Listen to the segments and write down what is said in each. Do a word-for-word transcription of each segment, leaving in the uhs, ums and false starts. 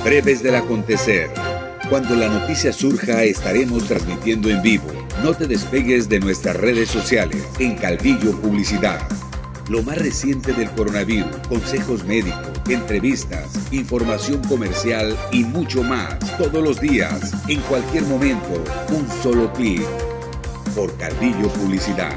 Breves del acontecer. Cuando la noticia surja, estaremos transmitiendo en vivo. No te despegues de nuestras redes sociales en Calvillo Publicidad. Lo más reciente del coronavirus, consejos médicos, entrevistas, información comercial y mucho más. Todos los días, en cualquier momento, un solo clic. Por Calvillo Publicidad.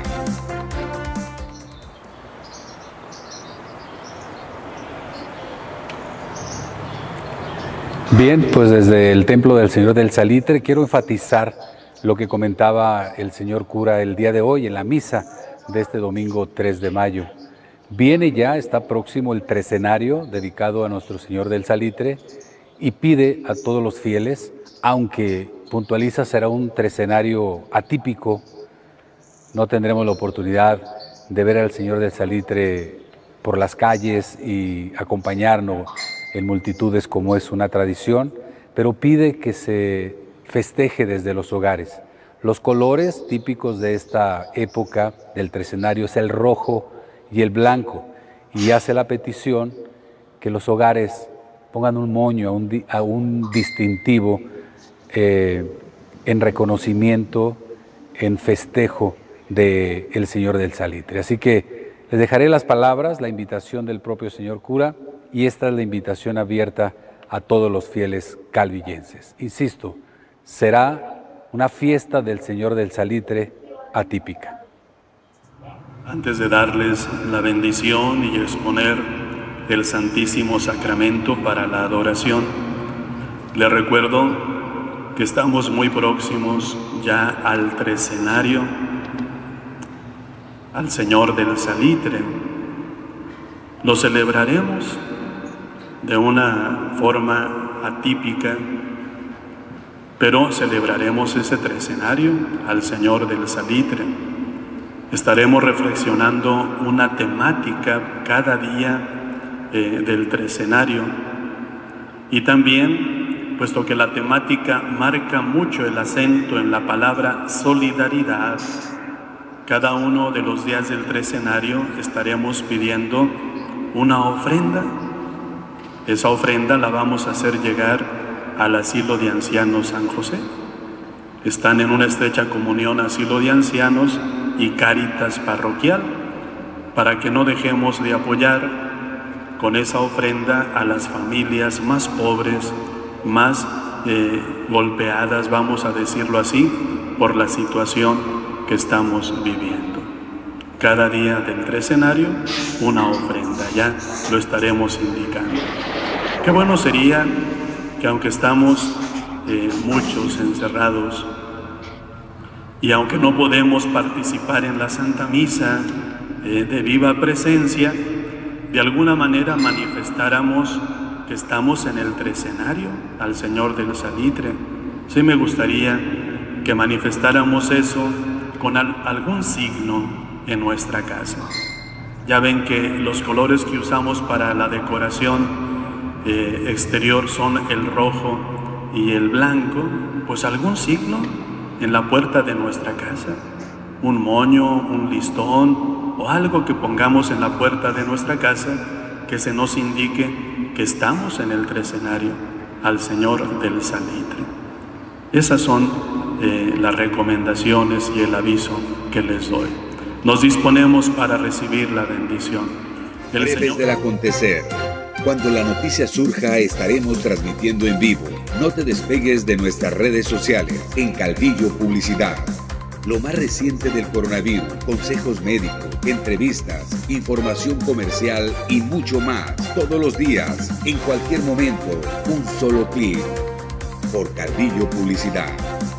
Bien, pues desde el Templo del Señor del Salitre quiero enfatizar lo que comentaba el señor cura el día de hoy en la misa de este domingo tres de mayo. Viene ya, está próximo el trecenario dedicado a nuestro Señor del Salitre y pide a todos los fieles, aunque puntualiza será un trecenario atípico, no tendremos la oportunidad de ver al Señor del Salitre por las calles y acompañarnos en multitudes como es una tradición, pero pide que se festeje desde los hogares. Los colores típicos de esta época del trecenario es el rojo y el blanco, y hace la petición que los hogares pongan un moño, a un, a un distintivo eh, en reconocimiento, en festejo del Señor del Salitre. Así que les dejaré las palabras, la invitación del propio señor cura, y esta es la invitación abierta a todos los fieles calvillenses. Insisto, será una fiesta del Señor del Salitre atípica. Antes de darles la bendición y exponer el Santísimo Sacramento para la adoración, les recuerdo que estamos muy próximos ya al trecenario, al Señor del Salitre. Lo celebraremos de una forma atípica, pero celebraremos ese trecenario al Señor del Salitre. Estaremos reflexionando una temática cada día eh, del trecenario, y también, puesto que la temática marca mucho el acento en la palabra solidaridad, cada uno de los días del trecenario estaremos pidiendo una ofrenda. Esa ofrenda la vamos a hacer llegar al Asilo de Ancianos San José. Están en una estrecha comunión Asilo de Ancianos y Cáritas Parroquial, para que no dejemos de apoyar con esa ofrenda a las familias más pobres, más eh, golpeadas, vamos a decirlo así, por la situación que estamos viviendo. Cada día del trecenario, una ofrenda, ya lo estaremos indicando. Qué bueno sería que, aunque estamos eh, muchos encerrados y aunque no podemos participar en la Santa Misa eh, de viva presencia, de alguna manera manifestáramos que estamos en el trecenario al Señor del Salitre. Sí me gustaría que manifestáramos eso con al, algún signo en nuestra casa. Ya ven que los colores que usamos para la decoración eh, exterior son el rojo y el blanco, pues algún signo en la puerta de nuestra casa, un moño, un listón o algo que pongamos en la puerta de nuestra casa que se nos indique que estamos en el trecenario al Señor del Salitre. Esas son eh, las recomendaciones y el aviso que les doy. Nos disponemos para recibir la bendición del Breves Señor. del acontecer. Cuando la noticia surja, estaremos transmitiendo en vivo. No te despegues de nuestras redes sociales en Calvillo Publicidad. Lo más reciente del coronavirus, consejos médicos, entrevistas, información comercial y mucho más. Todos los días, en cualquier momento, un solo clic. Por Calvillo Publicidad.